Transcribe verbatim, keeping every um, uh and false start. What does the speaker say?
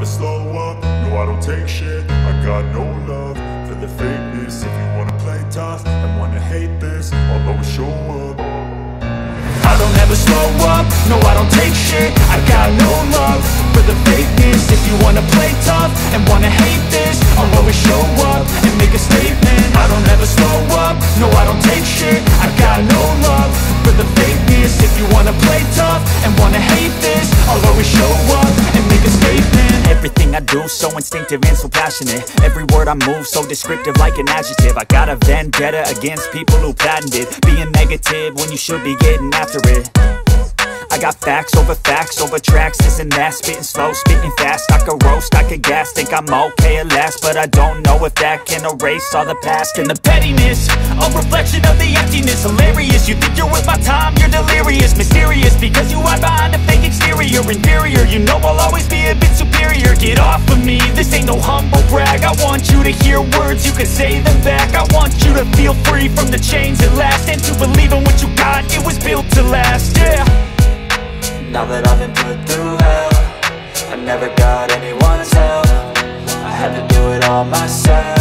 never slow up, no I don't take shit. I got no love for the fakeness. If you wanna play tough and wanna hate this, I'll always show up. I don't ever slow up, no I don't take shit. I got no love for the fakeness. If you wanna play tough and wanna hate this, I'll always show up and make a statement. I don't ever slow up, no I don't take shit. I got no love for the fakeness. If you wanna play tough and wanna hate this, I'll always show up and make a statement. Everything I do so instinctive and so passionate. Every word I move so descriptive like an adjective. I got a vendetta against people who patented being negative when you should be getting after it. I got facts over facts over tracks, this and that. Spitting slow, spitting fast, I could roast, I could gas. Think I'm okay at last, but I don't know if that can erase all the past. And the pettiness, a reflection of the emptiness. Hilarious, you think you're worth my time, you're delirious. Mysterious, because you hide behind a fake exterior. Inferior, you know I'll always be a bit superior. Get off of me, this ain't no humble brag. I want you to hear words, you can say them back. I want you to feel free from the chains at last, and to believe in what you got, it was built to last, yeah. Now that I've been put through hell, I never got anyone's help. I had to do it all myself.